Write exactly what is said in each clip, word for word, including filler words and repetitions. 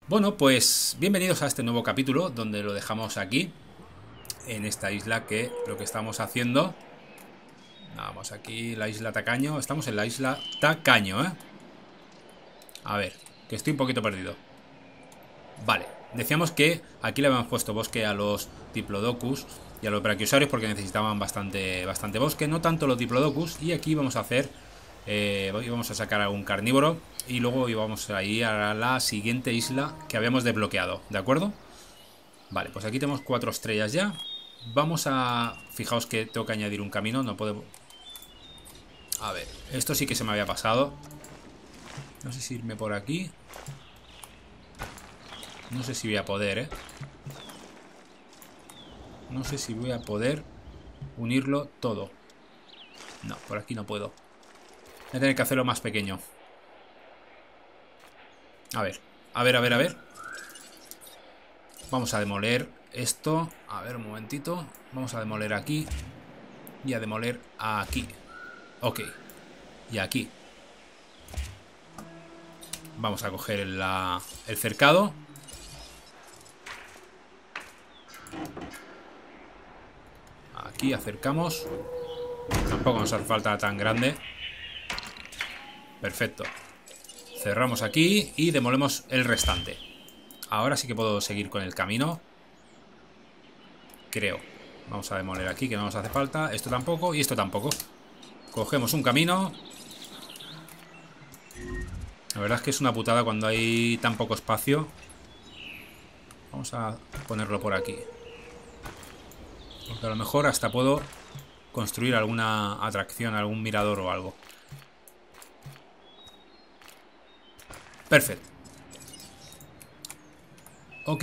Bueno, pues bienvenidos a este nuevo capítulo donde lo dejamos aquí, en esta isla que lo que estamos haciendo... Vamos aquí, la isla Tacaño. Estamos en la isla Tacaño, ¿eh? A ver, que estoy un poquito perdido. Vale, decíamos que aquí le habíamos puesto bosque a los Diplodocus y a los Brachiosaurios porque necesitaban bastante, bastante bosque, no tanto los Diplodocus. Y aquí vamos a hacer... Eh, vamos a sacar algún carnívoro y luego íbamos a ir a la siguiente isla que habíamos desbloqueado, ¿de acuerdo? Vale, pues aquí tenemos cuatro estrellas ya. Vamos a... Fijaos que tengo que añadir un camino, no puedo... A ver, esto sí que se me había pasado. No sé si irme por aquí. No sé si voy a poder, ¿eh? No sé si voy a poder unirlo todo. No, por aquí no puedo. Voy a tener que hacerlo más pequeño. A ver, a ver, a ver, a ver. Vamos a demoler esto. A ver, un momentito. Vamos a demoler aquí. Y a demoler aquí. Ok. Y aquí. Vamos a coger el, la, el cercado. Aquí acercamos. Tampoco nos hace falta tan grande. Perfecto. Cerramos aquí y demolemos el restante. Ahora sí que puedo seguir con el camino. Creo. Vamos a demoler aquí, que no nos hace falta. Esto tampoco y esto tampoco. Cogemos un camino. La verdad es que es una putada cuando hay tan poco espacio. Vamos a ponerlo por aquí. Porque a lo mejor hasta puedo construir alguna atracción, algún mirador o algo. Perfecto. Ok.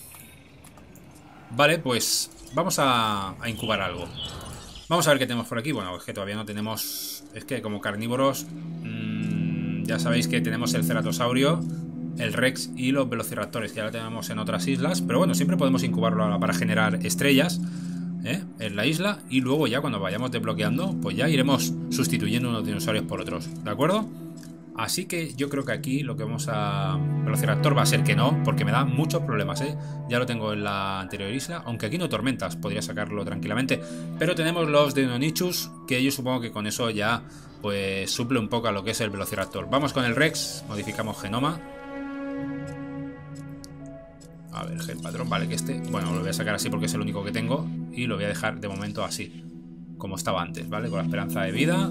Vale, pues vamos a, a incubar algo. Vamos a ver qué tenemos por aquí. Bueno, es que todavía no tenemos... Es que como carnívoros... Mmm, ya sabéis que tenemos el ceratosaurio, el rex y los velociraptores, que ya lo tenemos en otras islas. Pero bueno, siempre podemos incubarlo ahora para generar estrellas, ¿eh? En la isla. Y luego ya cuando vayamos desbloqueando, pues ya iremos sustituyendo unos dinosaurios por otros. ¿De acuerdo? Así que yo creo que aquí lo que vamos a... Velociraptor va a ser que no, porque me da muchos problemas, ¿eh? Ya lo tengo en la anterior isla, aunque aquí no hay tormentas, podría sacarlo tranquilamente. Pero tenemos los Deinonychus, que yo supongo que con eso ya pues suple un poco a lo que es el Velociraptor. Vamos con el Rex, modificamos genoma. A ver, gen patrón, vale, que este... Bueno, lo voy a sacar así porque es el único que tengo. Y lo voy a dejar de momento así, como estaba antes, ¿vale? Con la esperanza de vida...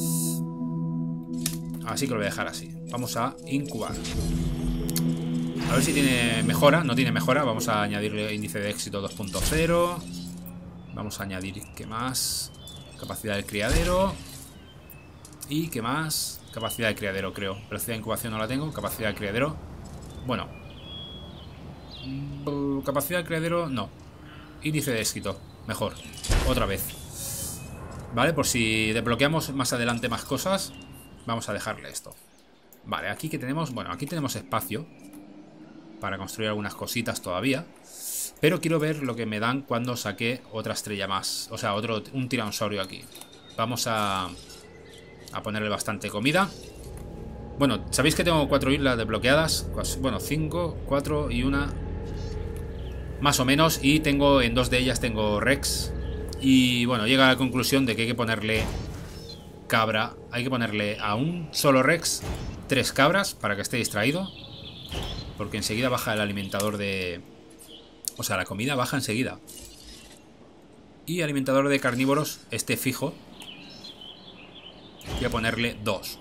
Así que lo voy a dejar así. Vamos a incubar. A ver si tiene mejora. No tiene mejora. Vamos a añadirle índice de éxito dos punto cero. Vamos a añadir, ¿qué más? Capacidad del criadero. ¿Y qué más? Capacidad de criadero, creo. Velocidad de incubación no la tengo. Capacidad de criadero. Bueno. Capacidad de criadero, no. Índice de éxito. Mejor. Otra vez. Vale, por si desbloqueamos más adelante más cosas. Vamos a dejarle esto. Vale, aquí que tenemos... Bueno, aquí tenemos espacio para construir algunas cositas todavía. Pero quiero ver lo que me dan cuando saque otra estrella más. O sea, otro un tiranosaurio aquí. Vamos a, a ponerle bastante comida. Bueno, sabéis que tengo cuatro islas desbloqueadas. Bueno, cinco, cuatro y una. Más o menos. Y tengo en dos de ellas tengo Rex. Y bueno, llega a la conclusión de que hay que ponerle... cabra, hay que ponerle a un solo Rex tres cabras para que esté distraído, porque enseguida baja el alimentador de... O sea, la comida baja enseguida. Y alimentador de carnívoros esté fijo. Voy a ponerle dos.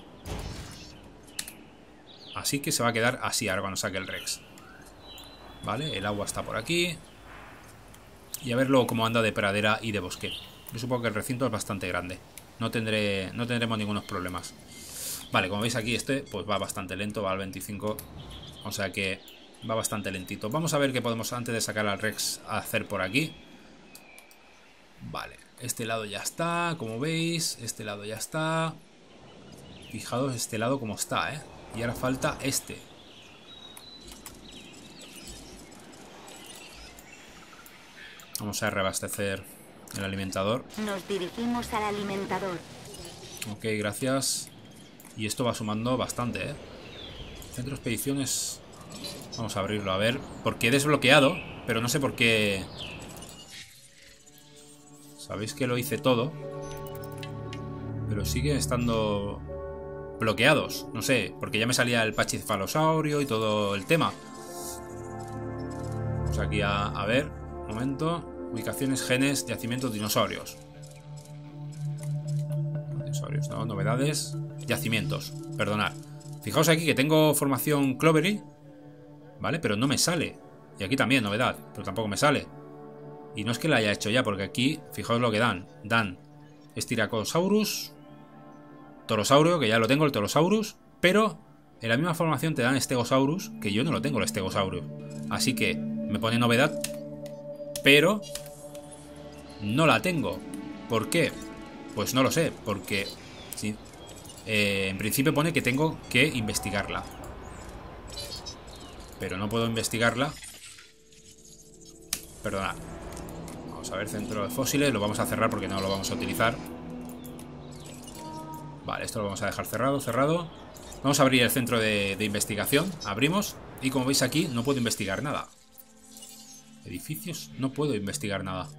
Así que se va a quedar así ahora cuando saque el Rex. Vale, el agua está por aquí. Y a ver luego cómo anda de pradera y de bosque. Yo supongo que el recinto es bastante grande. No tendré, no tendremos ningunos problemas. Vale, como veis aquí este pues va bastante lento, va al veinticinco. O sea que va bastante lentito. Vamos a ver qué podemos antes de sacar al Rex hacer por aquí. Vale, este lado ya está, como veis. Este lado ya está. Fijaos este lado como está, ¿eh? Y ahora falta este. Vamos a reabastecer el alimentador. Nos dirigimos al alimentador. Ok, gracias. Y esto va sumando bastante, ¿eh? Centro de expediciones. Vamos a abrirlo a ver. Porque he desbloqueado, pero no sé por qué. Sabéis que lo hice todo, pero sigue estando bloqueados. No sé, porque ya me salía el pachicefalosaurio y todo el tema. Vamos aquí a, a ver. Un momento. Ubicaciones, genes, yacimientos, dinosaurios. Dinosaurios, no, novedades. Yacimientos, perdonad. Fijaos aquí que tengo formación Clovery, ¿vale? Pero no me sale. Y aquí también, novedad, pero tampoco me sale. Y no es que la haya hecho ya, porque aquí, fijaos lo que dan. Dan Styracosaurus, Torosaurio, que ya lo tengo, el Torosaurus. Pero en la misma formación te dan Stegosaurus, que yo no lo tengo, el Stegosaurus. Así que me pone novedad, pero no la tengo. ¿Por qué? Pues no lo sé, porque sí, eh, en principio pone que tengo que investigarla. Pero no puedo investigarla. Perdonad. Vamos a ver, centro de fósiles. Lo vamos a cerrar porque no lo vamos a utilizar. Vale, esto lo vamos a dejar cerrado, cerrado. Vamos a abrir el centro de, de investigación. Abrimos. Y como veis aquí, no puedo investigar nada. Edificios, no puedo investigar nada.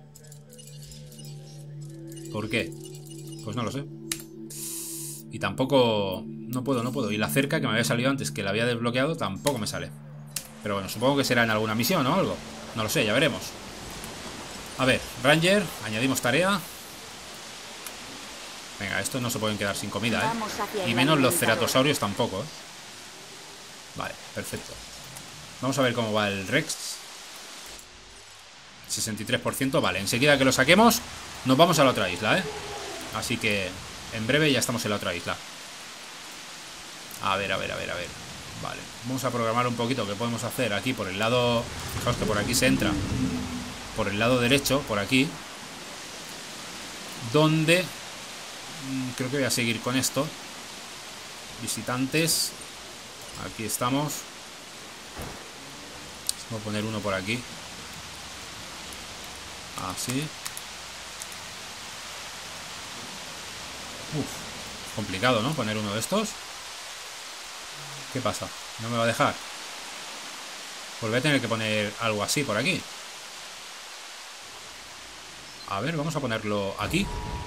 ¿Por qué? Pues no lo sé. Y tampoco... No puedo, no puedo. Y la cerca que me había salido antes, que la había desbloqueado, tampoco me sale. Pero bueno, supongo que será en alguna misión o algo. No lo sé, ya veremos. A ver, Ranger, añadimos tarea. Venga, estos no se pueden quedar sin comida, ¿eh? Y menos los ceratosaurios tampoco, ¿eh? Vale, perfecto. Vamos a ver cómo va el Rex. sesenta y tres por ciento, vale. Enseguida que lo saquemos, nos vamos a la otra isla, ¿eh? Así que en breve ya estamos en la otra isla. A ver, a ver, a ver, a ver. Vale, vamos a programar un poquito qué podemos hacer aquí por el lado... Fijaos que por aquí se entra. Por el lado derecho, por aquí. Donde... Creo que voy a seguir con esto. Visitantes. Aquí estamos. Vamos a poner uno por aquí. Así. Uf, complicado, ¿no? Poner uno de estos. ¿Qué pasa? ¿No me va a dejar? Pues voy a tener que poner algo así por aquí. A ver, vamos a ponerlo aquí.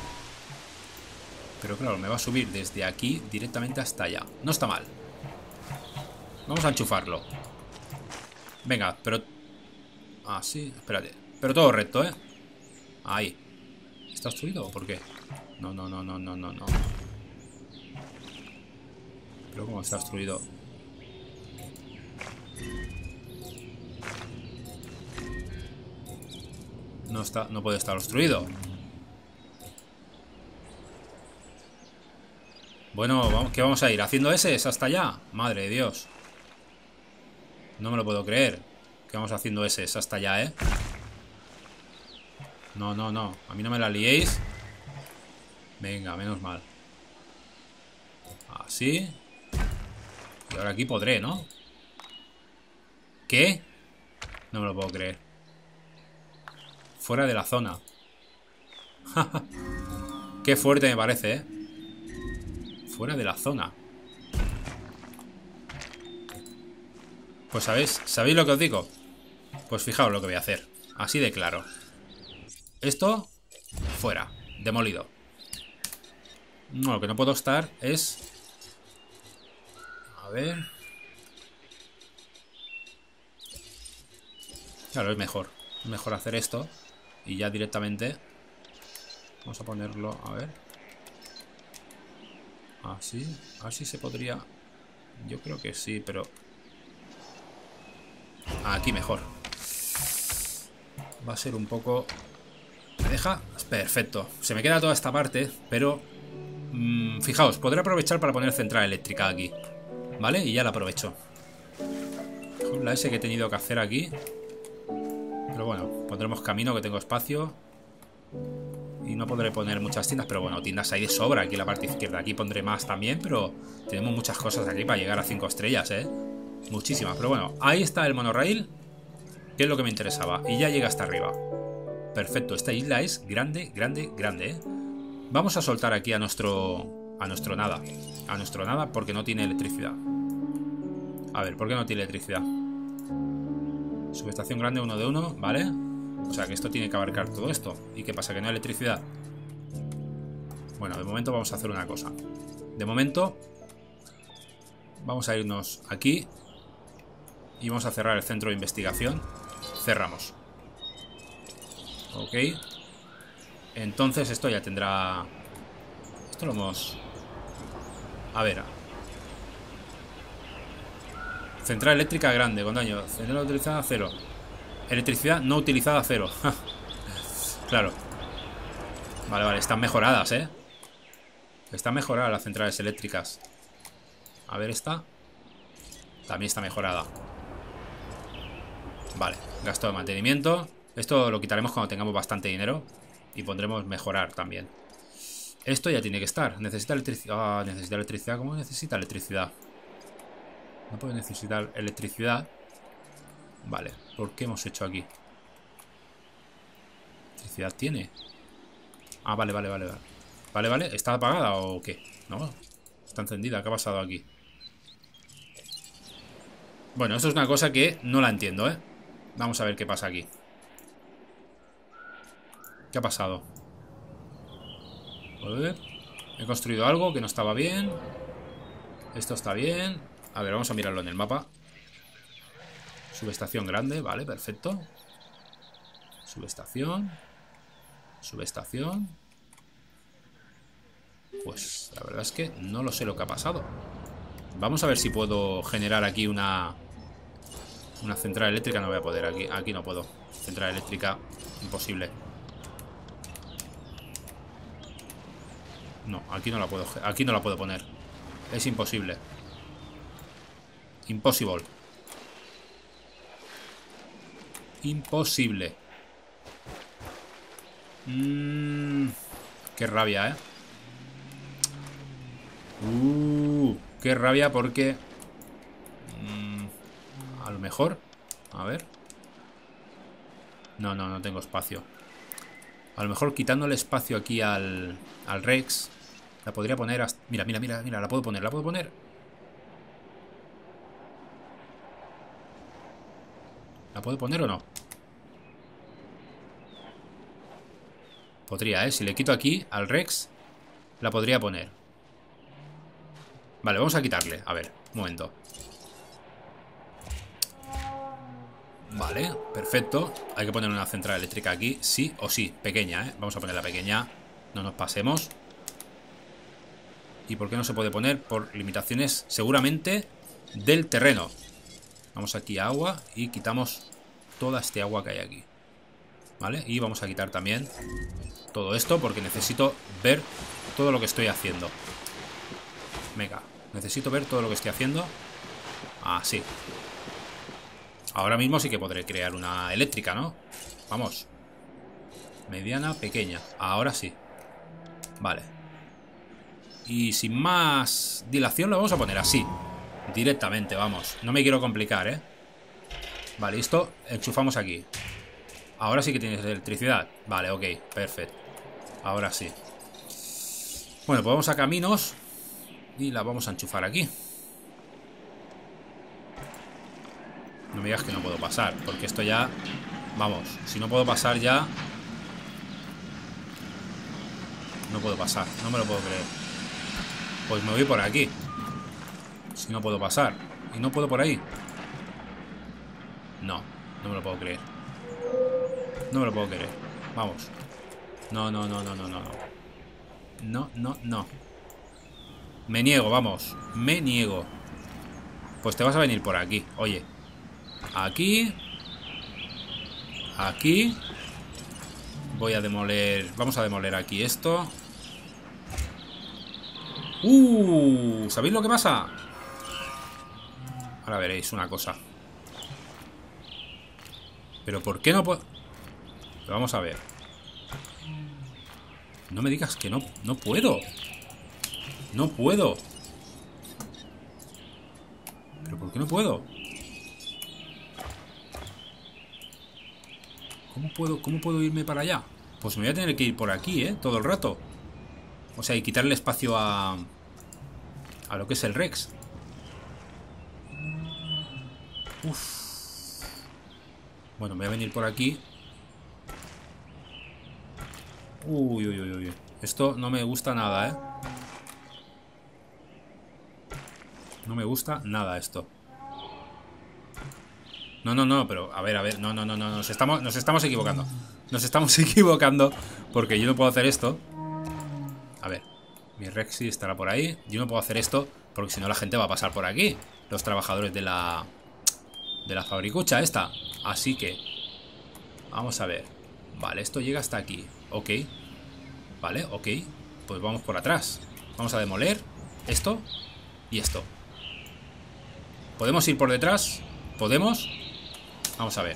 Pero claro, me va a subir desde aquí directamente hasta allá. No está mal. Vamos a enchufarlo. Venga, pero... Ah, sí, espérate. Pero todo recto, ¿eh? Ahí. ¿Está obstruido o por qué? No, no, no, no, no, no, no. Pero ¿cómo está obstruido? No está, no puede estar obstruido. Bueno, vamos, ¿qué vamos a ir? ¿Haciendo ese? ¿Es hasta allá? Madre de Dios. No me lo puedo creer. Que vamos haciendo ese, es hasta allá, ¿eh? No, no, no. A mí no me la liéis. Venga, menos mal. Así. Y ahora aquí podré, ¿no? ¿Qué? No me lo puedo creer. Fuera de la zona. Qué fuerte me parece, ¿eh? Fuera de la zona. Pues sabéis, ¿sabéis lo que os digo? Pues fijaos lo que voy a hacer. Así de claro. Esto, fuera, demolido. No, lo que no puedo estar es... A ver... Claro, es mejor. Es mejor hacer esto. Y ya directamente... Vamos a ponerlo, a ver... Así, así se podría... Yo creo que sí, pero... Aquí mejor. Va a ser un poco... ¿Me deja? Perfecto. Se me queda toda esta parte, pero... Mmm, fijaos, podré aprovechar para poner central eléctrica aquí. ¿Vale? Y ya la aprovecho. Con la S que he tenido que hacer aquí. Pero bueno, pondremos camino, que tengo espacio. Y no podré poner muchas tiendas, pero bueno, tiendas hay de sobra aquí en la parte izquierda. Aquí pondré más también, pero tenemos muchas cosas aquí para llegar a cinco estrellas, ¿eh? Muchísimas, pero bueno, ahí está el monorail, que es lo que me interesaba. Y ya llega hasta arriba. Perfecto, esta isla es grande, grande, grande, ¿eh? Vamos a soltar aquí a nuestro... A nuestro nada. A nuestro nada porque no tiene electricidad. A ver, ¿por qué no tiene electricidad? Subestación grande, uno de uno, ¿vale? O sea que esto tiene que abarcar todo esto. ¿Y qué pasa? ¿Que no hay electricidad? Bueno, de momento vamos a hacer una cosa. De momento vamos a irnos aquí y vamos a cerrar el centro de investigación. Cerramos. Ok. Entonces esto ya tendrá... Esto lo hemos... A ver. Central eléctrica grande, con daño. Central utilizada, cero. Electricidad no utilizada, cero. Claro. Vale, vale, están mejoradas, ¿eh? Están mejoradas las centrales eléctricas. A ver, esta. También está mejorada. Vale, gasto de mantenimiento. Esto lo quitaremos cuando tengamos bastante dinero. Y pondremos mejorar también. Esto ya tiene que estar. Necesita electricidad. Ah, necesita electricidad. ¿Cómo necesita electricidad? No puede necesitar electricidad. Vale, ¿por qué hemos hecho aquí? ¿Electricidad tiene? Ah, vale, vale, vale, vale. Vale, vale, ¿está apagada o qué? No, está encendida, ¿qué ha pasado aquí? Bueno, esto es una cosa que no la entiendo, ¿eh? Vamos a ver qué pasa aquí. ¿Qué ha pasado? A ver. He construido algo que no estaba bien. Esto está bien. A ver, vamos a mirarlo en el mapa. Subestación grande, vale, perfecto. Subestación. Subestación. Pues la verdad es que no lo sé lo que ha pasado. Vamos a ver si puedo generar aquí una Una central eléctrica. No voy a poder, aquí, aquí no puedo. Central eléctrica, imposible. No, aquí no la puedo, aquí no la puedo poner. Es imposible. Impossible. Imposible. Mm, qué rabia, ¿eh? Uh, qué rabia porque... Mm, a lo mejor... A ver... No, no, no tengo espacio. A lo mejor quitándole espacio aquí al, al Rex, la podría poner hasta... Mira, mira, mira, mira, la puedo poner, la puedo poner. ¿La puedo poner o no? Podría, ¿eh? Si le quito aquí al Rex, la podría poner. Vale, vamos a quitarle. A ver, un momento. Vale, perfecto. Hay que poner una central eléctrica aquí, sí o sí, pequeña, ¿eh? Vamos a ponerla pequeña, no nos pasemos. ¿Y por qué no se puede poner? Por limitaciones, seguramente, del terreno. Vamos aquí a agua y quitamos toda este agua que hay aquí. ¿Vale? Y vamos a quitar también todo esto porque necesito ver todo lo que estoy haciendo. Venga, necesito ver todo lo que estoy haciendo. Ah, sí. Ahora mismo sí que podré crear una eléctrica, ¿no? Vamos. Mediana, pequeña. Ahora sí. Vale. Y sin más dilación lo vamos a poner así. Directamente, vamos. No me quiero complicar, ¿eh? Vale, esto enchufamos aquí. Ahora sí que tienes electricidad. Vale, ok, perfecto. Ahora sí. Bueno, pues vamos a caminos y la vamos a enchufar aquí. No me digas que no puedo pasar, porque esto ya... Vamos, si no puedo pasar ya... No puedo pasar, no me lo puedo creer. Pues me voy por aquí. Si no puedo pasar. ¿Y no puedo por ahí? No, no me lo puedo creer. No me lo puedo creer. Vamos. No, no, no, no, no, no. No, no, no. Me niego, vamos. Me niego. Pues te vas a venir por aquí. Oye. Aquí. Aquí. Voy a demoler... Vamos a demoler aquí esto. ¡Uh! ¿Sabéis lo que pasa? Ahora veréis una cosa. ¿Pero por qué no puedo...? Pero vamos a ver. No me digas que no, no puedo. No puedo. ¿Pero por qué no puedo? ¿Cómo puedo, cómo puedo irme para allá? Pues me voy a tener que ir por aquí, ¿eh? Todo el rato. O sea, y quitarle espacio a... A lo que es el Rex. Uf. Bueno, me voy a venir por aquí. Uy, uy, uy, uy. Esto no me gusta nada, ¿eh? No me gusta nada esto. No, no, no, pero a ver, a ver. No, no, no, no. Nos estamos, nos estamos equivocando. Nos estamos equivocando. Porque yo no puedo hacer esto. A ver. Mi Rexy estará por ahí. Yo no puedo hacer esto porque si no la gente va a pasar por aquí. Los trabajadores de la... De la fabricucha esta. Así que... Vamos a ver. Vale, esto llega hasta aquí. Ok. Vale, ok. Pues vamos por atrás. Vamos a demoler esto y esto. ¿Podemos ir por detrás? ¿Podemos? Vamos a ver.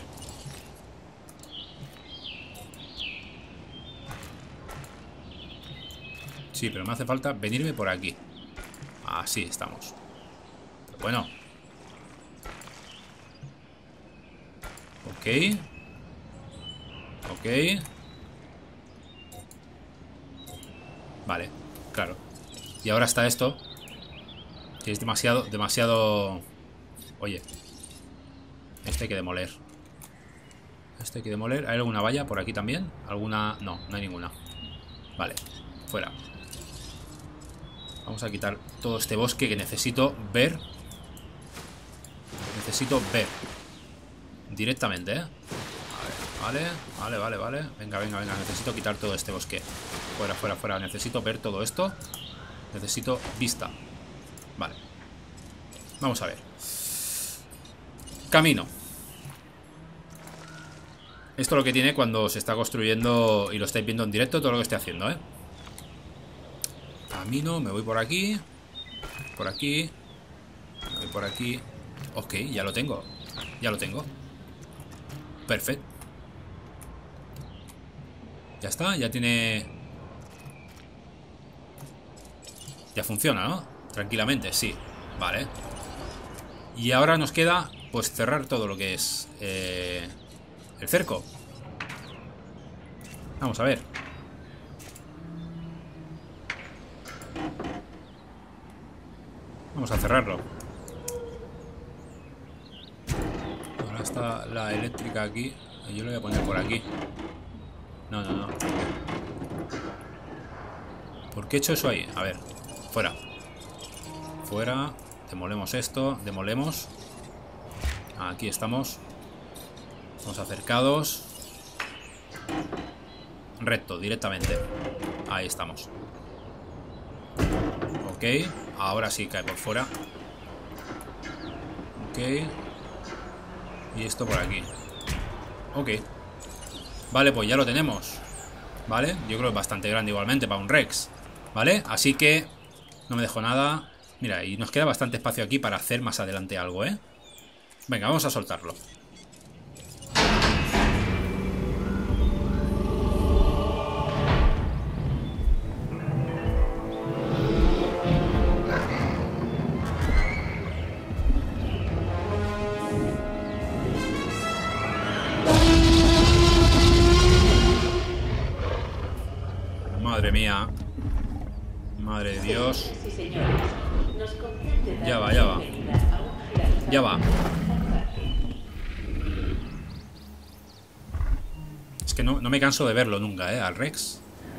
Sí, pero me hace falta venirme por aquí. Así estamos. Pero bueno. Ok. Ok. Vale, claro. Y ahora está esto. Que es demasiado, demasiado... Oye. Este hay que demoler. Este hay que demoler. ¿Hay alguna valla por aquí también? ¿Alguna? No, no hay ninguna. Vale, fuera. Vamos a quitar todo este bosque que necesito ver. Necesito ver. Directamente, ¿eh? Vale, vale, vale, vale. Venga, venga, venga. Necesito quitar todo este bosque. Fuera, fuera, fuera. Necesito ver todo esto. Necesito vista. Vale. Vamos a ver. Camino. Esto es lo que tiene cuando se está construyendo y lo estáis viendo en directo, todo lo que estoy haciendo, ¿eh? Camino, me voy por aquí. Por aquí. Me voy por aquí. Ok, ya lo tengo. Ya lo tengo. Perfecto. Ya está, ya tiene... Ya funciona, ¿no? Tranquilamente, sí. Vale. Y ahora nos queda, pues, cerrar todo lo que es eh, el cerco. Vamos a ver. Vamos a cerrarlo. Ahora está la eléctrica aquí. Yo lo voy a poner por aquí. No, no, no. ¿Por qué he hecho eso ahí? A ver. Fuera. Fuera. Demolemos esto. Demolemos. Aquí estamos. Estamos acercados. Recto, directamente. Ahí estamos. Ok. Ahora sí cae por fuera. Ok. Y esto por aquí. Ok. Vale, pues ya lo tenemos. Vale, yo creo que es bastante grande igualmente para un Rex. Vale, así que no me dejo nada. Mira, y nos queda bastante espacio aquí para hacer más adelante algo, ¿eh? Venga, vamos a soltarlo. Madre mía. Madre de Dios. Ya va, ya va. Ya va. Es que no, no me canso de verlo nunca, ¿eh? Al Rex.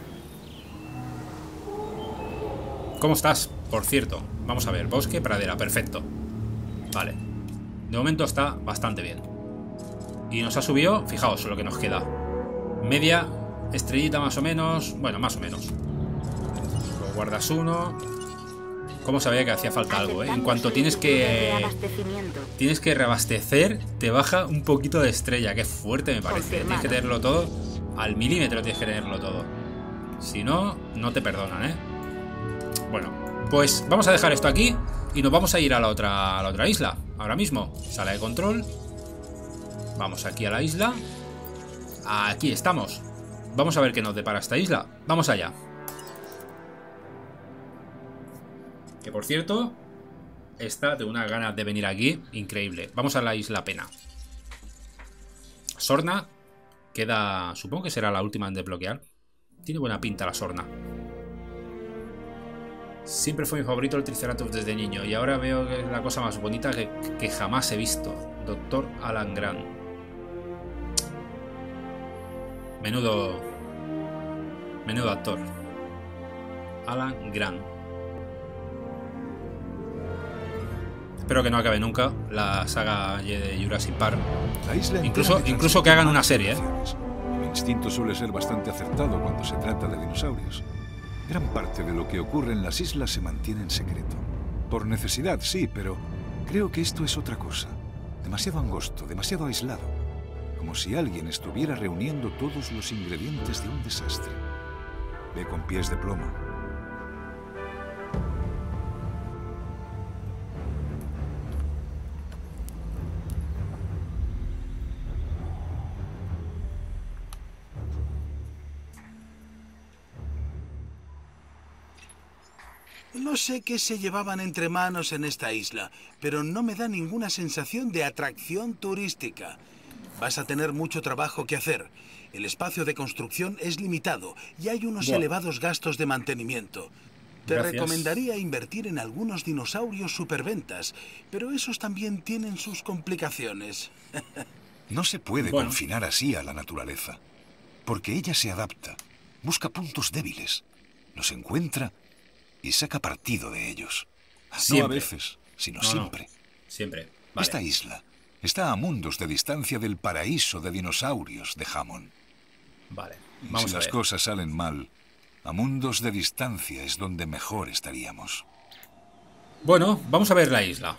¿Cómo estás? Por cierto. Vamos a ver. Bosque, pradera. Perfecto. Vale. De momento está bastante bien. Y nos ha subido, fijaos lo que nos queda. Media estrellita más o menos. Bueno, más o menos. Lo guardas uno. ¿Cómo sabía que hacía falta algo, eh? En cuanto tienes que... Tienes que reabastecer, te baja un poquito de estrella. Qué fuerte me parece. Tienes que tenerlo todo al milímetro, tienes que tenerlo todo. Si no, no te perdonan, ¿eh? Bueno, pues vamos a dejar esto aquí y nos vamos a ir a la otra, a la otra isla. Ahora mismo, sala de control. Vamos aquí a la isla. Aquí estamos. Vamos a ver qué nos depara esta isla. Vamos allá. Que por cierto, esta de unas ganas de venir aquí, increíble. Vamos a la isla Pena. Sorna queda, supongo que será la última en desbloquear. Tiene buena pinta la Sorna. Siempre fue mi favorito el Triceratops desde niño y ahora veo que es la cosa más bonita que, que jamás he visto. Doctor Alan Grant. Menudo... Menudo actor. Alan Grant. Espero que no acabe nunca la saga de Jurassic Park. La isla Incluso, incluso que hagan una serie, ¿eh? Mi instinto suele ser bastante acertado cuando se trata de dinosaurios. Gran parte de lo que ocurre en las islas se mantiene en secreto. Por necesidad, sí, pero creo que esto es otra cosa. Demasiado angosto, demasiado aislado. Como si alguien estuviera reuniendo todos los ingredientes de un desastre. Ve con pies de plomo. No sé qué se llevaban entre manos en esta isla, pero no me da ninguna sensación de atracción turística. Vas a tener mucho trabajo que hacer. El espacio de construcción es limitado y hay unos Buah. elevados gastos de mantenimiento. Te Gracias. recomendaría invertir en algunos dinosaurios superventas, pero esos también tienen sus complicaciones. No se puede Bueno. confinar así a la naturaleza, porque ella se adapta, busca puntos débiles, los encuentra y saca partido de ellos. No a Siempre. veces, sino No, no. siempre. Siempre. Vale. Esta isla está a mundos de distancia del paraíso de dinosaurios de Hammond. Vale. Y Vamos si a las ver. cosas salen mal, a mundos de distancia es donde mejor estaríamos. Bueno, vamos a ver la isla.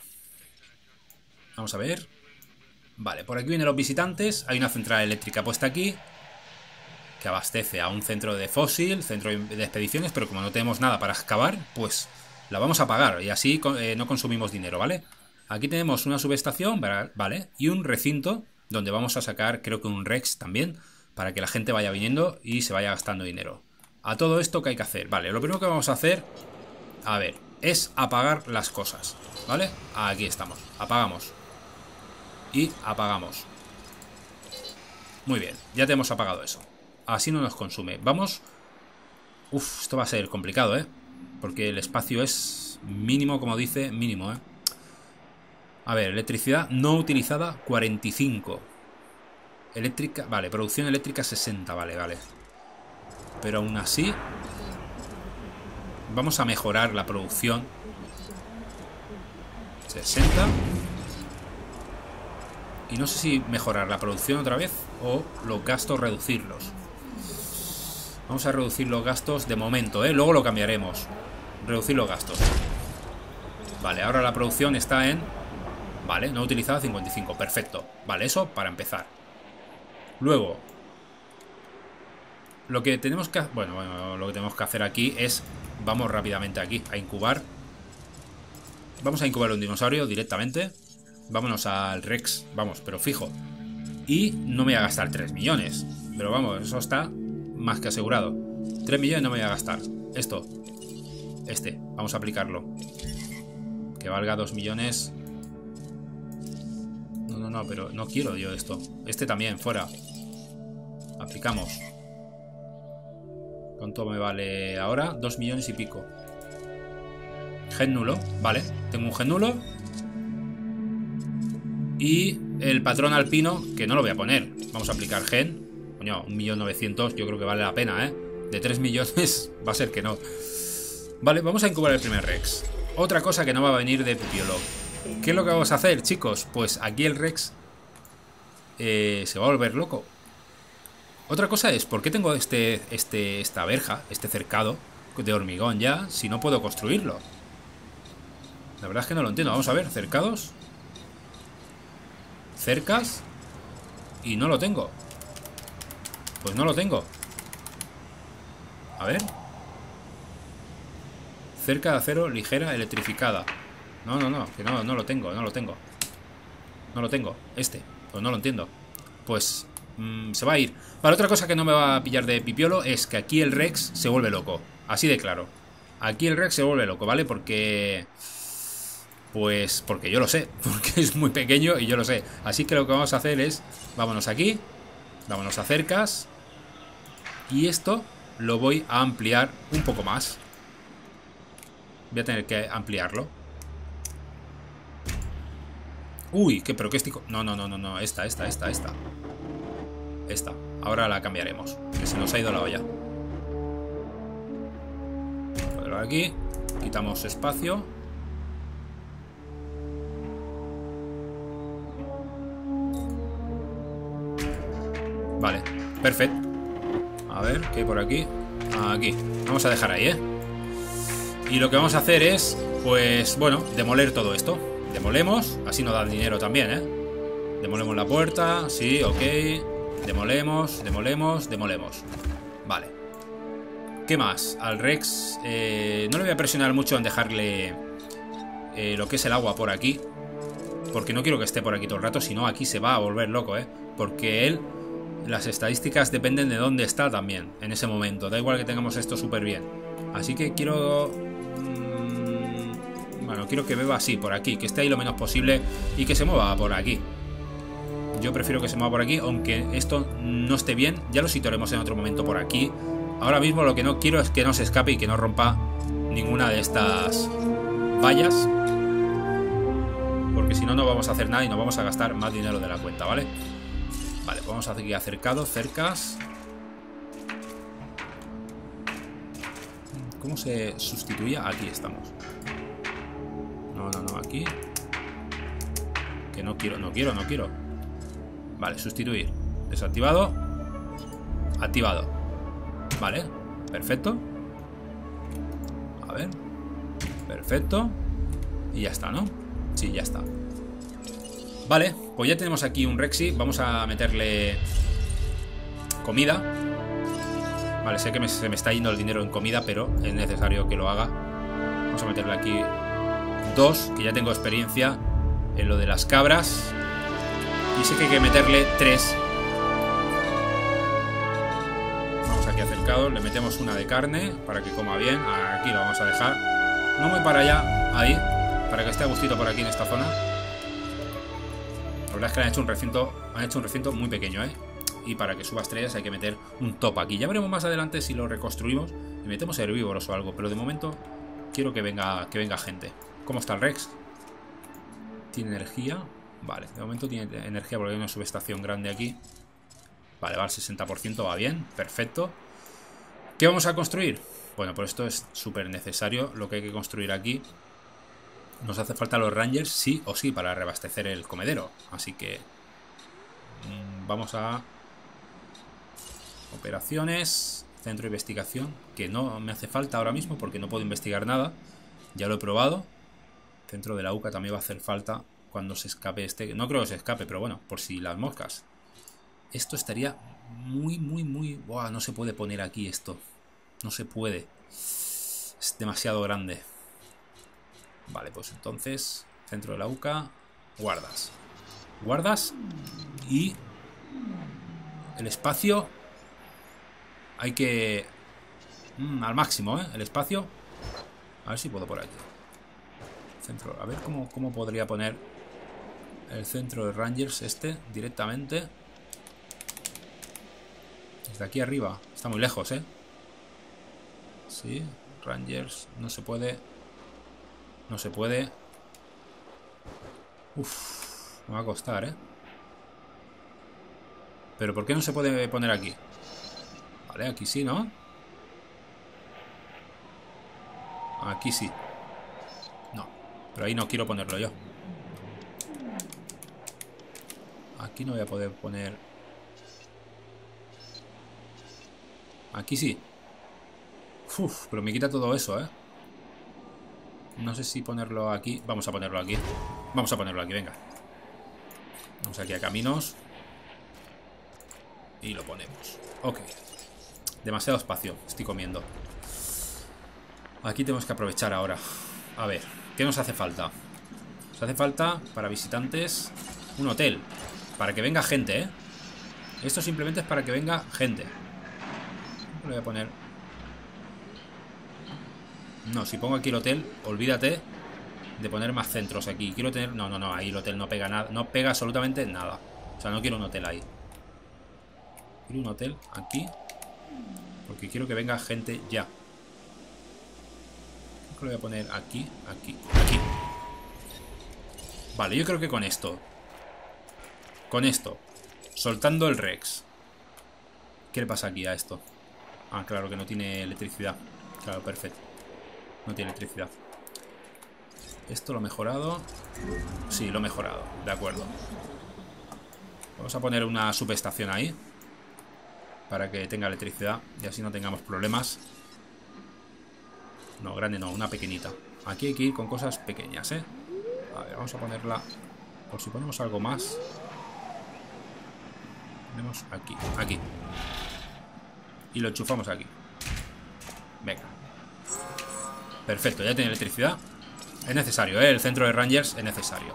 Vamos a ver. Vale, por aquí vienen los visitantes. Hay una central eléctrica puesta aquí que abastece a un centro de fósil, centro de expediciones, pero como no tenemos nada para excavar, pues la vamos a pagar y así eh, no consumimos dinero, ¿vale? Aquí tenemos una subestación, ¿vale? Y un recinto donde vamos a sacar, creo que un Rex también, para que la gente vaya viniendo y se vaya gastando dinero. A todo esto, ¿qué hay que hacer? Vale, lo primero que vamos a hacer, a ver, es apagar las cosas, ¿vale? Aquí estamos, apagamos. Y apagamos. Muy bien, ya tenemos apagado eso. Así no nos consume. Vamos. Uf, esto va a ser complicado, ¿eh? Porque el espacio es mínimo, como dice, mínimo, ¿eh? A ver, electricidad no utilizada, cuarenta y cinco. Eléctrica, vale, producción eléctrica sesenta, vale, vale. Pero aún así vamos a mejorar la producción. sesenta. Y no sé si mejorar la producción otra vez o los gastos reducirlos. Vamos a reducir los gastos de momento, ¿eh? Luego lo cambiaremos. Reducir los gastos. Vale, ahora la producción está en... Vale, no utilizada cincuenta y cinco, perfecto. Vale, eso para empezar. Luego, lo que tenemos que... Bueno, bueno, lo que tenemos que hacer aquí es... Vamos rápidamente aquí a incubar. Vamos a incubar un dinosaurio directamente. Vámonos al Rex, vamos, pero fijo. Y no me voy a gastar tres millones. Pero vamos, eso está más que asegurado. tres millones no me voy a gastar. Esto, este, vamos a aplicarlo. Que valga dos millones. No, no, no, pero no quiero yo esto. Este también, fuera. Aplicamos. ¿Cuánto me vale ahora? dos millones y pico. Gen nulo, vale. Tengo un gen nulo. Y el patrón alpino, que no lo voy a poner. Vamos a aplicar gen. Coño, un millón novecientos yo creo que vale la pena, ¿eh? De tres millones va a ser que no. Vale, vamos a incubar el primer Rex. Otra cosa que no va a venir de Pipiolo. ¿Qué es lo que vamos a hacer, chicos? Pues aquí el Rex eh, se va a volver loco. Otra cosa es, ¿por qué tengo este, este, esta verja, este cercado de hormigón ya, si no puedo construirlo? La verdad es que no lo entiendo. Vamos a ver, cercados. Cercas. Y no lo tengo. Pues no lo tengo. A ver. Cerca de acero ligera electrificada. No, no, no, que no, no lo tengo, no lo tengo. No lo tengo, este. Pues no lo entiendo. Pues mmm, se va a ir. Vale, otra cosa que no me va a pillar de Pipiolo es que aquí el Rex se vuelve loco. Así de claro. Aquí el Rex se vuelve loco, ¿vale? Porque... Pues porque yo lo sé. Porque es muy pequeño y yo lo sé. Así que lo que vamos a hacer es... Vámonos aquí. Vámonos a cercas. Y esto lo voy a ampliar un poco más. Voy a tener que ampliarlo. Uy, ¿qué, pero qué estoy... No, no, no, no, no. Esta, esta, esta, esta. Esta. ahora la cambiaremos, que se nos ha ido la olla. Ponerlo aquí. Quitamos espacio. Vale, perfecto. A ver, ¿qué hay por aquí? Aquí, vamos a dejar ahí, ¿eh? Y lo que vamos a hacer es, pues, bueno, demoler todo esto. Demolemos, así nos da dinero también, ¿eh? Demolemos la puerta, sí, ok. Demolemos, demolemos, demolemos. Vale. ¿Qué más? Al Rex eh, no le voy a presionar mucho en dejarle eh, lo que es el agua por aquí, porque no quiero que esté por aquí todo el rato, si no aquí se va a volver loco, ¿eh? Porque él... Las estadísticas dependen de dónde está también en ese momento. Da igual que tengamos esto súper bien. Así que quiero... Mmm, bueno, quiero que beba así, por aquí. Que esté ahí lo menos posible y que se mueva por aquí. Yo prefiero que se mueva por aquí, aunque esto no esté bien. Ya lo situaremos en otro momento por aquí. Ahora mismo lo que no quiero es que no se escape y que no rompa ninguna de estas vallas. Porque si no, no vamos a hacer nada y nos vamos a gastar más dinero de la cuenta, ¿vale? Vale, pues vamos a seguir acercados, cercas. ¿Cómo se sustituía? Aquí estamos. No, no, no, aquí. Que no quiero, no quiero, no quiero. Vale, sustituir. Desactivado. Activado. Vale, perfecto. A ver. Perfecto. Y ya está, ¿no? Sí, ya está. Vale, pues ya tenemos aquí un Rexy. Vamos a meterle comida. Vale, sé que me, se me está yendo el dinero en comida, pero es necesario que lo haga. Vamos a meterle aquí dos, que ya tengo experiencia en lo de las cabras. Y sé que hay que meterle tres. Vamos aquí acercados, le metemos una de carne para que coma bien. Aquí lo vamos a dejar. No muy para allá, ahí, para que esté a gustito por aquí en esta zona. La verdad es que han hecho un recinto, han hecho un recinto muy pequeño, ¿eh? Y para que suba estrellas hay que meter un top aquí. Ya veremos más adelante si lo reconstruimos y metemos herbívoros o algo. Pero de momento quiero que venga, que venga gente. ¿Cómo está el Rex? ¿Tiene energía? Vale, de momento tiene energía porque hay una subestación grande aquí. Vale, va al sesenta por ciento, va bien, perfecto. ¿Qué vamos a construir? Bueno, pues esto es súper necesario, lo que hay que construir aquí. Nos hace falta los Rangers, sí o sí, para reabastecer el comedero. Así que mmm, vamos a operaciones, centro de investigación, que no me hace falta ahora mismo porque no puedo investigar nada. Ya lo he probado. Centro de la U C A también va a hacer falta cuando se escape este. No creo que se escape, pero bueno, por si las moscas. Esto estaría muy, muy, muy... Buah, no se puede poner aquí esto. No se puede. Es demasiado grande. Vale, pues entonces, centro de la U C A, guardas. Guardas y el espacio hay que... Mmm, al máximo, ¿eh? El espacio. A ver si puedo por aquí. Centro, a ver cómo, cómo podría poner el centro de Rangers este directamente. Desde aquí arriba. Está muy lejos, ¿eh? Sí, Rangers, no se puede... No se puede. Uf, me va a costar, ¿eh? Pero ¿por qué no se puede poner aquí? Vale, aquí sí, ¿no? Aquí sí. No, pero ahí no quiero ponerlo yo. Aquí no voy a poder poner... Aquí sí. Uf, pero me quita todo eso, ¿eh? No sé si ponerlo aquí. Vamos a ponerlo aquí. Vamos a ponerlo aquí, venga. Vamos aquí a caminos. Y lo ponemos. Ok. Demasiado espacio. Estoy comiendo. Aquí tenemos que aprovechar ahora. A ver, ¿qué nos hace falta? Nos hace falta para visitantes un hotel. Para que venga gente, ¿eh? Esto simplemente es para que venga gente. Lo voy a poner... No, si pongo aquí el hotel, olvídate de poner más centros aquí. Quiero tener... No, no, no, ahí el hotel no pega nada. No pega absolutamente nada. O sea, no quiero un hotel ahí. Quiero un hotel aquí. Porque quiero que venga gente ya. Creo que lo voy a poner aquí, aquí, aquí. Vale, yo creo que con esto. Con esto. Soltando el Rex. ¿Qué le pasa aquí a esto? Ah, claro, que no tiene electricidad. Claro, perfecto. No tiene electricidad. ¿Esto lo he mejorado? Sí, lo he mejorado. De acuerdo. Vamos a poner una subestación ahí. Para que tenga electricidad. Y así no tengamos problemas. No, grande no, una pequeñita. Aquí hay que ir con cosas pequeñas, ¿eh? A ver, vamos a ponerla. Por si ponemos algo más. Ponemos aquí, aquí. Y lo enchufamos aquí. Venga. Perfecto, ya tiene electricidad. Es necesario, ¿eh? El centro de Rangers es necesario.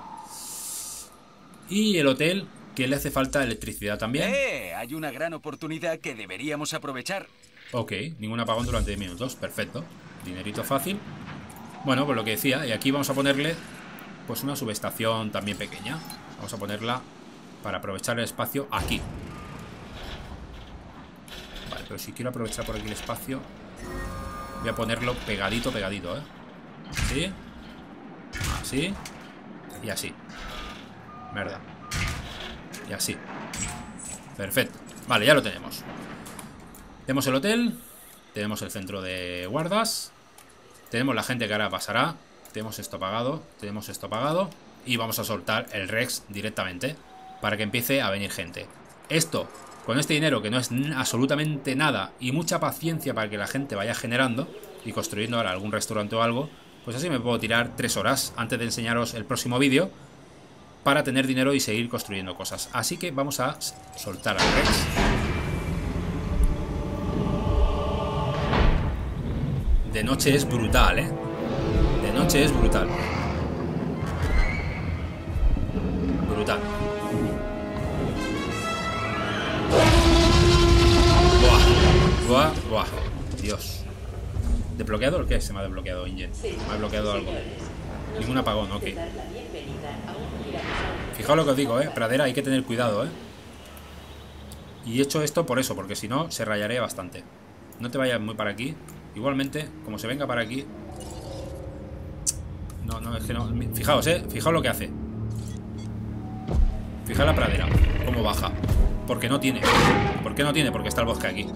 Y el hotel, que le hace falta electricidad también. ¡Eh! Hay una gran oportunidad que deberíamos aprovechar. Ok, ningún apagón durante diez minutos. Perfecto. Dinerito fácil. Bueno, pues lo que decía. Y aquí vamos a ponerle pues una subestación también pequeña. Vamos a ponerla para aprovechar el espacio aquí. Vale, pero si quiero aprovechar por aquí el espacio, voy a ponerlo pegadito, pegadito, ¿eh? Así. Así. Y así. ¿Verdad? Y así. Perfecto. Vale, ya lo tenemos. Tenemos el hotel. Tenemos el centro de guardas. Tenemos la gente que ahora pasará. Tenemos esto apagado. Tenemos esto apagado. Y vamos a soltar el Rex directamente para que empiece a venir gente. Esto, con este dinero que no es absolutamente nada y mucha paciencia para que la gente vaya generando y construyendo ahora algún restaurante o algo, pues así me puedo tirar tres horas antes de enseñaros el próximo vídeo para tener dinero y seguir construyendo cosas. Así que vamos a soltar al Rex. De noche es brutal, ¿eh? De noche es brutal. Brutal. Buah, buah, buah. Dios. ¿Desbloqueado o qué? Se me ha desbloqueado, Ingen. Me ha bloqueado algo. Ningún apagón, ok. Fijaos lo que os digo, ¿eh? Pradera, hay que tener cuidado, ¿eh? Y he hecho esto por eso, porque si no, se rayaría bastante. No te vayas muy para aquí. Igualmente, como se venga para aquí. No, no, es que no. Fijaos, eh, fijaos lo que hace. Fijaos la pradera, cómo baja. Porque no tiene. ¿Por qué no tiene? Porque está el bosque aquí.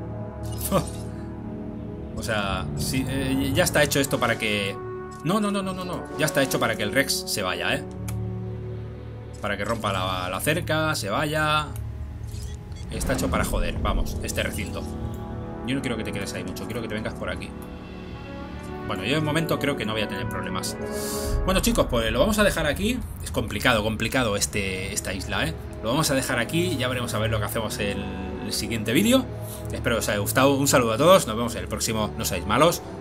O sea, sí, eh, ya está hecho esto para que... No, no, no, no, no, no. Ya está hecho para que el Rex se vaya, eh. Para que rompa la, la cerca, se vaya. Está hecho para joder, vamos, este recinto. Yo no quiero que te quedes ahí mucho, quiero que te vengas por aquí. Bueno, yo de momento creo que no voy a tener problemas. Bueno, chicos, pues lo vamos a dejar aquí. Es complicado, complicado este, esta isla, ¿eh? Lo vamos a dejar aquí, ya veremos a ver lo que hacemos en el siguiente vídeo. Espero que os haya gustado. Un saludo a todos, nos vemos en el próximo. No seáis malos.